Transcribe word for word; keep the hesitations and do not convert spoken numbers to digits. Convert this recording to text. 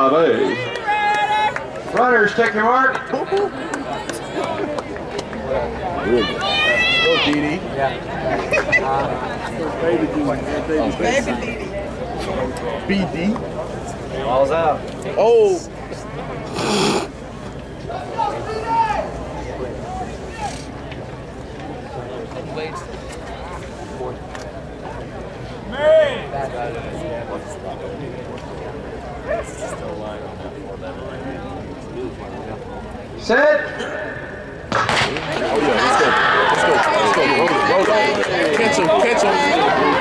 of A. Runners, take your mark. Go, Dee Dee. Yeah. Baby Dee Dee. B D. Ball's out. Oh. Set. Oh yeah, let's go. Let's go. Let's go. Roll it. Roll it. Catch him. Catch him.